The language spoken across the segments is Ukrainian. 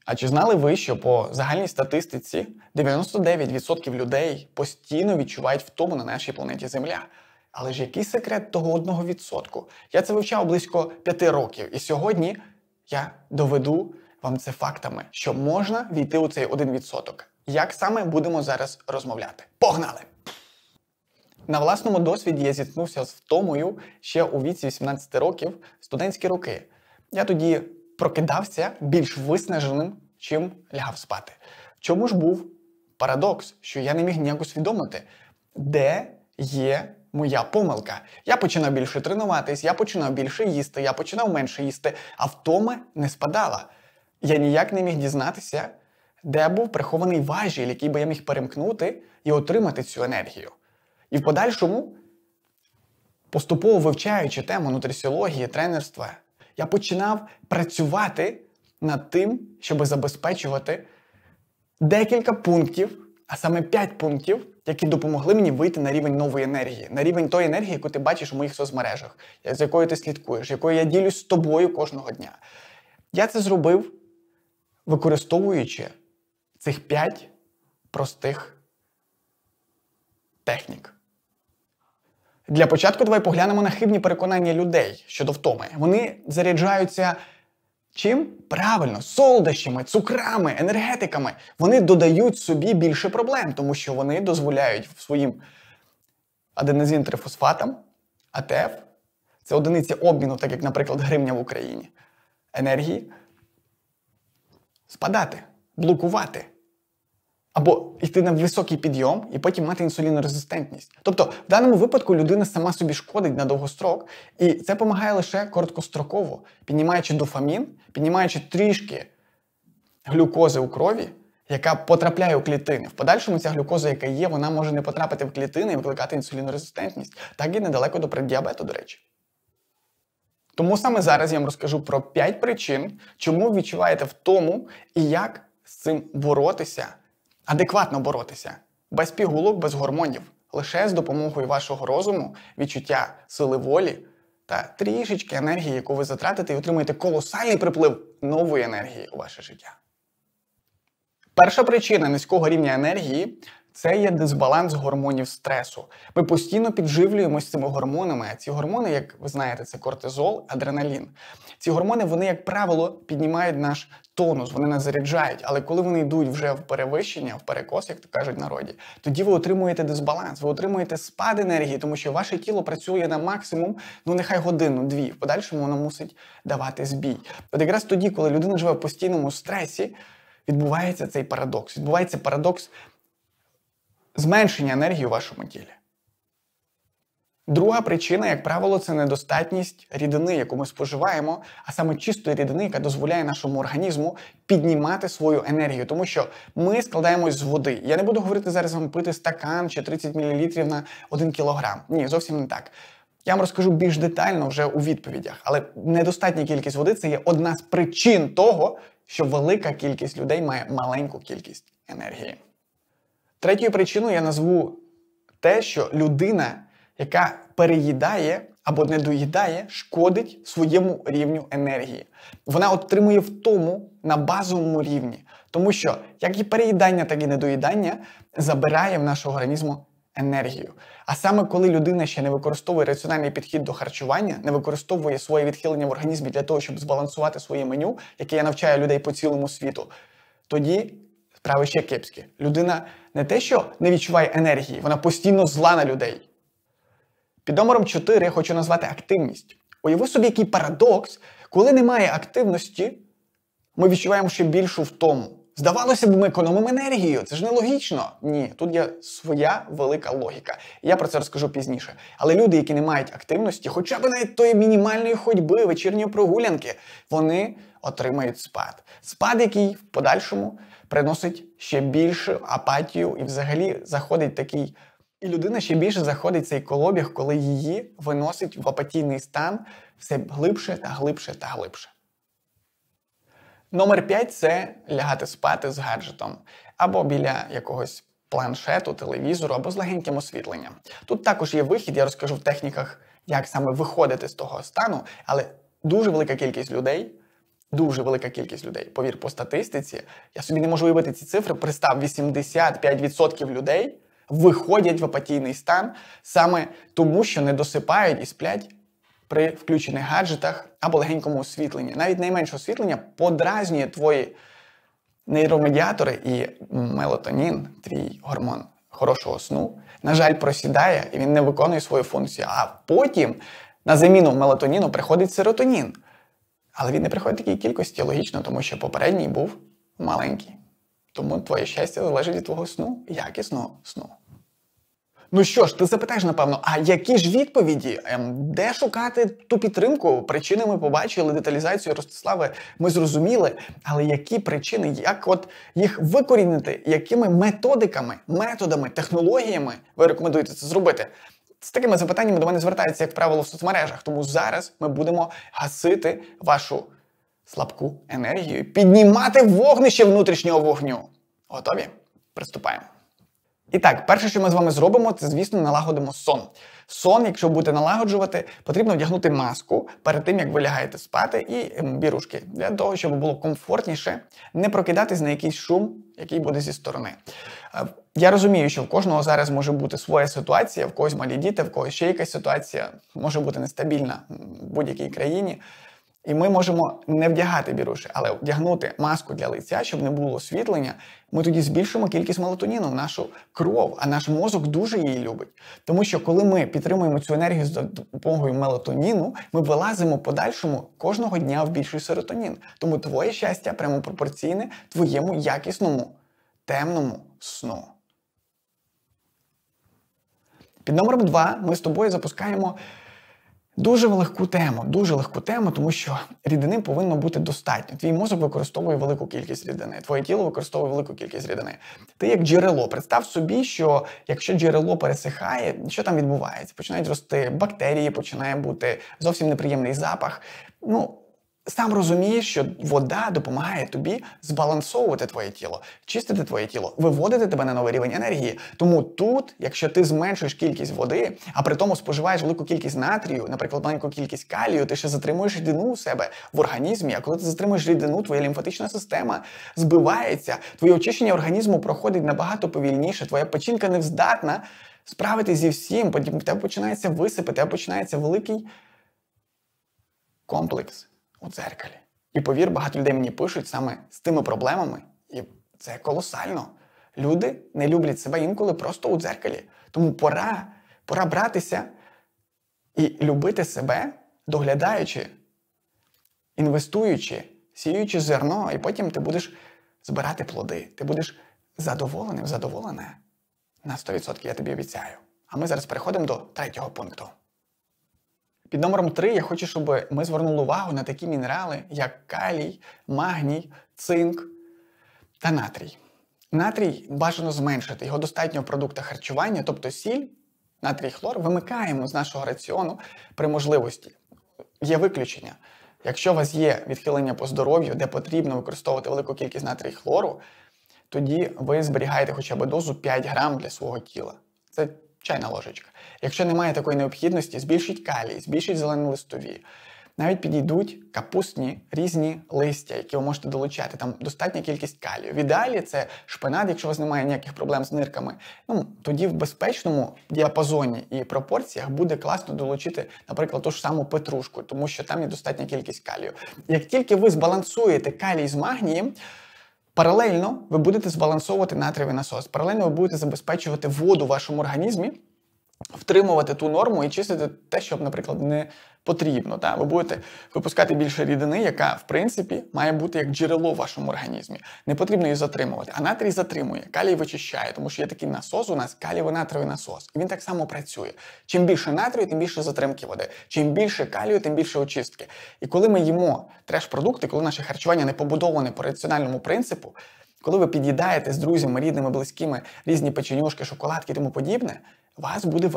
А чи знали ви, що по загальній статистиці 99% людей постійно відчувають втому на нашій планеті Земля? Але ж який секрет того 1%? Я це вивчав близько 5 років, і сьогодні я доведу вам це фактами, що можна війти у цей 1%. Як саме будемо зараз розмовляти? Погнали! На власному досвіді я зіткнувся з втомою ще у віці 18 років, студентські роки. Я тоді прокидався більш виснаженим, чим лягав спати. Чому ж був парадокс, що я не міг ніяк усвідомити, де є моя помилка? Я починав більше тренуватись, я починав більше їсти, я починав менше їсти, а втома не спадала. Я ніяк не міг дізнатися, де був прихований важіль, який би я міг перемкнути і отримати цю енергію. І в подальшому, поступово вивчаючи тему нутрисіології, тренерства, я починав працювати над тим, щоб забезпечувати декілька пунктів, а саме 5 пунктів, які допомогли мені вийти на рівень нової енергії, на рівень тої енергії, яку ти бачиш у моїх соцмережах, з якою ти слідкуєш, якою я ділюсь з тобою кожного дня. Я це зробив, використовуючи цих 5 простих технік. Для початку давай поглянемо на хибні переконання людей щодо втоми. Вони заряджаються чим? Правильно, солодощами, цукрами, енергетиками. Вони додають собі більше проблем, тому що вони дозволяють своїм аденозин-трифосфатам, АТФ, це одиниці обміну, так як, наприклад, гривня в Україні, енергії, спадати, блокувати. Або йти на високий підйом і потім мати інсулінорезистентність. Тобто, в даному випадку людина сама собі шкодить на довгострок, і це допомагає лише короткостроково, піднімаючи дофамін, піднімаючи трішки глюкози у крові, яка потрапляє у клітини. В подальшому ця глюкоза, яка є, вона може не потрапити в клітини і викликати інсулінорезистентність. Так і недалеко до преддіабету, до речі. Тому саме зараз я вам розкажу про 5 причин, чому ви відчуваєте втому і як з цим боротися, адекватно боротися, без пігулок, без гормонів, лише з допомогою вашого розуму, відчуття сили волі та трішечки енергії, яку ви затратите і отримаєте колосальний приплив нової енергії у ваше життя. Перша причина низького рівня енергії – це є дисбаланс гормонів стресу. Ми постійно підживлюємося цими гормонами, а ці гормони, як ви знаєте, це кортизол, адреналін. Ці гормони, вони, як правило, піднімають наш тонус, вони нас заряджають, але коли вони йдуть вже в перевищення, в перекос, як то кажуть в народі, тоді ви отримуєте дисбаланс, ви отримуєте спад енергії, тому що ваше тіло працює на максимум, нехай годину-дві, в подальшому воно мусить давати збій. От якраз тоді, коли людина живе в постійному стресі, відбувається цей парадокс. Відбувається парадокс зменшення енергії у вашому тілі. Друга причина, як правило, це недостатність рідини, яку ми споживаємо, а саме чистої рідини, яка дозволяє нашому організму піднімати свою енергію. Тому що ми складаємось з води. Я не буду говорити зараз вам пити стакан чи 30 мл на 1 кг. Ні, зовсім не так. Я вам розкажу більш детально вже у відповідях. Але недостатня кількість води – це є одна з причин того, що велика кількість людей має маленьку кількість енергії. Третьою причиною я назву те, що людина, яка переїдає або недоїдає, шкодить своєму рівню енергії. Вона отримує втому на базовому рівні. Тому що як і переїдання, так і недоїдання забирає в нашого організму енергію. А саме коли людина ще не використовує раціональний підхід до харчування, не використовує своє відхилення в організмі для того, щоб збалансувати своє меню, яке я навчаю людей по цілому світу, тоді справи ще кепські. Людина не те, що не відчуває енергії, вона постійно зла на людей. Під номером 4 я хочу назвати активність. Уяви собі, який парадокс, коли немає активності, ми відчуваємо ще більшу втому. Здавалося б, ми економимо енергію, це ж нелогічно. Ні, тут є своя велика логіка. Я про це розкажу пізніше. Але люди, які не мають активності, хоча б навіть тої мінімальної ходьби, вечірньої прогулянки, вони отримають спад. Спад, який в подальшому приносить ще більшу апатію і взагалі заходить такий... І людина ще більше заходить в цей колобіг, коли її виносить в апатійний стан все глибше та глибше та глибше. Номер 5 – це лягати спати з гаджетом. Або біля якогось планшету, телевізору, або з легеньким освітленням. Тут також є вихід, я розкажу в техніках, як саме виходити з того стану, але дуже велика кількість людей Дуже велика кількість людей. Повір, по статистиці, я собі не можу вибити ці цифри, представ, 85% людей виходять в апатійний стан саме тому, що не досипають і сплять при включених гаджетах або легенькому освітленні. Навіть найменше освітлення подразнює твої нейромедіатори і мелатонін, твій гормон хорошого сну, на жаль, просідає і він не виконує свою функцію. А потім на заміну мелатоніну приходить серотонін. Але він не приходить в такій кількості, логічно, тому що попередній був маленький. Тому твоє щастя залежить від твого сну, якісного сну. Ну що ж, ти запитаєш, напевно, а які ж відповіді? Де шукати ту підтримку? Причини ми побачили, деталізацію Ростислави ми зрозуміли, але які причини, як от їх викорінити, якими методами, технологіями ви рекомендуєте це зробити? З такими запитаннями до мене звертаються, як правило, в соцмережах. Тому зараз ми будемо гасити вашу слабку енергію, піднімати вогнище внутрішнього вогню. Готові? Приступаємо. І так, перше, що ми з вами зробимо, це, звісно, налагодимо сон. Сон, якщо будете налагоджувати, потрібно вдягнути маску перед тим, як ви лягаєте спати, і бірушки, для того, щоб було комфортніше не прокидатись на якийсь шум, який буде зі сторони. Я розумію, що в кожного зараз може бути своя ситуація, в когось малі діти, в когось ще якась ситуація, може бути нестабільна в будь-якій країні. І ми можемо не вдягати біруші, але вдягнути маску для лиця, щоб не було освітлення, ми тоді збільшимо кількість мелатоніну в нашу кров, а наш мозок дуже її любить. Тому що коли ми підтримуємо цю енергію за допомогою мелатоніну, ми вилазимо подальшому кожного дня в більший серотонін. Тому твоє щастя прямо пропорційне твоєму якісному, темному сну. Під номером 2 ми з тобою запускаємо дуже легку тему, тому що рідини повинно бути достатньо. Твій мозок використовує велику кількість рідини, твоє тіло використовує велику кількість рідини. Ти як джерело. Представ собі, що якщо джерело пересихає, що там відбувається? Починають рости бактерії, починає бути зовсім неприємний запах. Сам розумієш, що вода допомагає тобі збалансовувати твоє тіло, чистити твоє тіло, виводити тебе на новий рівень енергії. Тому тут, якщо ти зменшуєш кількість води, а при тому споживаєш велику кількість натрію, наприклад, маленьку кількість калію, ти ще затримуєш рідину у себе в організмі, а коли ти затримуєш рідину, твоя лімфатична система збивається, твоє очищення організму проходить набагато повільніше, твоя печінка не здатна справитись зі всім, потім в тебе починається висипи, в тебе починається великий комплекс у дзеркалі. І повір, багато людей мені пишуть саме з тими проблемами, і це колосально. Люди не люблять себе інколи просто у дзеркалі. Тому пора братися і любити себе, доглядаючи, інвестуючи, сіючи зерно, і потім ти будеш збирати плоди. Ти будеш задоволений, задоволена на 100%, я тобі обіцяю. А ми зараз переходимо до 3-го пункту. Під номером 3 я хочу, щоб ми звернули увагу на такі мінерали, як калій, магній, цинк та натрій. Натрій бажано зменшити, його достатньо в продуктах харчування, тобто сіль, натрій, хлор вимикаємо з нашого раціону при можливості. Є виключення. Якщо у вас є відхилення по здоров'ю, де потрібно використовувати велику кількість натрій хлору, тоді ви зберігаєте хоча б дозу 5 грам для свого тіла. Це чайна ложечка. Якщо немає такої необхідності, збільшіть калій, збільшіть зеленолистові. Навіть підійдуть капустні різні листя, які ви можете долучати. Там достатня кількість калію. В ідеалі це шпинат, якщо у вас немає ніяких проблем з нирками. Тоді в безпечному діапазоні і пропорціях буде класно долучити, наприклад, ту ж саму петрушку, тому що там є достатня кількість калію. Як тільки ви збалансуєте калій з магнієм, паралельно ви будете збалансовувати натрієвий насос. Паралельно ви будете забезпечувати воду в вашому організмі, втримувати ту норму і чистити те, що, наприклад, не потрібно. Ви будете випускати більше рідини, яка, в принципі, має бути як джерело в вашому організмі. Не потрібно її затримувати. А натрій затримує, калій вичищає, тому що є такий насос у нас, калієво-натрієвий насос. І він так само працює. Чим більше натрію, тим більше затримки води. Чим більше калію, тим більше очистки. І коли ми їмо треш-продукти, коли наше харчування не побудоване по раціональному принципу, коли ви під'їдаєте з друзями, рідними, близькими різні печенюшки, шоколадки і тому подібне, вас буде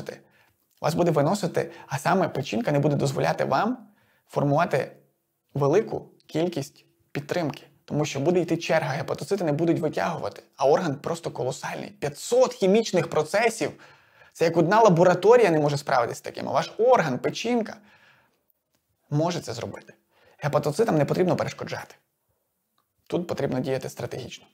виносити, а саме печінка не буде дозволяти вам формувати велику кількість підтримки. Тому що буде йти черга, гепатоцити не будуть витягувати, а орган просто колосальний. 500 хімічних процесів. Це як одна лабораторія не може справитися з таким, а ваш орган, печінка, може це зробити. Гепатоцитам не потрібно перешкоджати. Тут потрібно діяти стратегічно.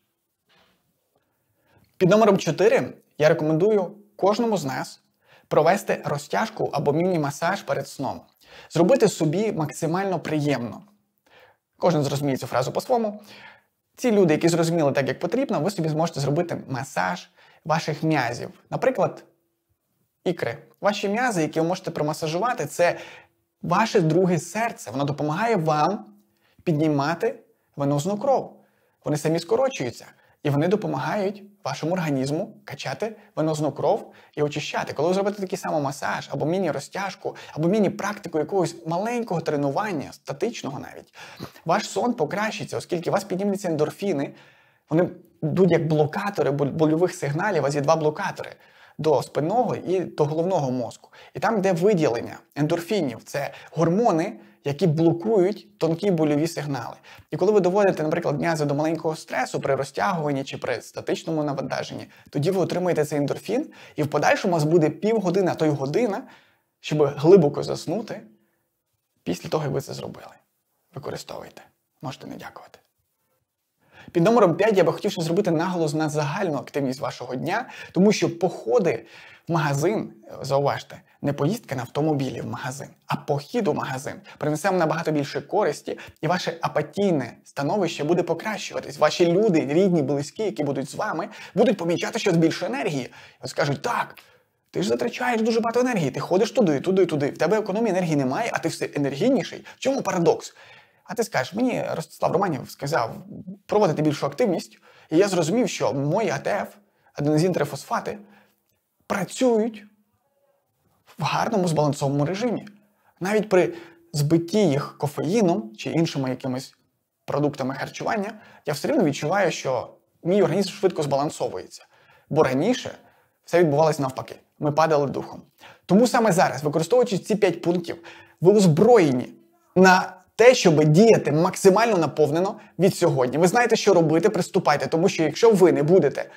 Під номером 4 я рекомендую кожному з нас провести розтяжку або міні-масаж перед сном. Зробити собі максимально приємно. Кожен зрозуміє цю фразу по-своєму. Ці люди, які зрозуміли так, як потрібно, ви собі зможете зробити масаж ваших м'язів. Наприклад, ікри. Ваші м'язи, які ви можете промасажувати, це ваше друге серце. Воно допомагає вам піднімати венозну кров. Вони самі скорочуються. І вони допомагають вашому організму качати венозну кров і очищати. Коли ви зробите такий самий масаж, або міні-розтяжку, або міні-практику якогось маленького тренування, статичного навіть, ваш сон покращиться, оскільки у вас піднімуться ендорфіни. Вони йдуть як блокатори больових сигналів, у вас є два блокатори – до спинного і до головного мозку. І там йде виділення ендорфінів. Це гормони, які блокують тонкі больові сигнали. І коли ви доводите, наприклад, м'язи до маленького стресу при розтягуванні чи при статичному навантаженні, тоді ви отримаєте цей ендорфін, і в подальшому у вас буде півгодини, а то й година, щоб глибоко заснути після того, як ви це зробили. Використовуйте. Можете не дякувати. Під номером 5 я би хотів ще зробити наголос на загальну активність вашого дня, тому що походи в магазин, зауважте, не поїздка на автомобілі в магазин, а похід у магазин принесе вам набагато більше користі, і ваше апатійне становище буде покращуватись. Ваші люди, рідні, близькі, які будуть з вами, будуть помічати, що більше енергії. І скажуть, так, ти ж затрачаєш дуже багато енергії, ти ходиш туди, туди, туди, в тебе економії енергії немає, а ти все енергійніший. В чому парадокс? А ти скажеш, мені Ростислав Романів сказав проводити більшу активність, і я зрозумів, що мої АТФ, аденозін-трифосфати, працюють в гарному збалансованому режимі. Навіть при збитті їх кофеїном чи іншими якимись продуктами харчування, я все рівно відчуваю, що мій організм швидко збалансовується. Бо раніше все відбувалося навпаки. Ми падали духом. Тому саме зараз, використовуючи ці 5 пунктів, ви озброєні на те, щоб діяти максимально наповнено від сьогодні. Ви знаєте, що робити, приступайте, тому що якщо ви не будете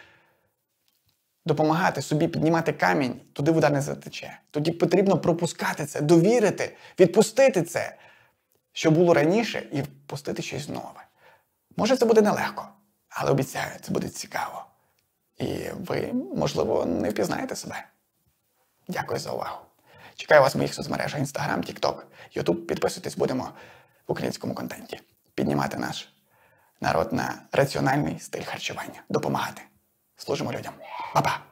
допомагати собі піднімати камінь, туди вода не затече. Тоді потрібно пропускати це, довірити, відпустити це, що було раніше, і впустити щось нове. Може, це буде нелегко, але обіцяю, це буде цікаво. І ви, можливо, не впізнаєте себе. Дякую за увагу. Чекаю вас в моїх соцмережах Instagram, TikTok, YouTube. Підписуйтесь, будемо в українському контенті піднімати наш народ на раціональний стиль харчування. Допомагати. Служимо людям. Па-па!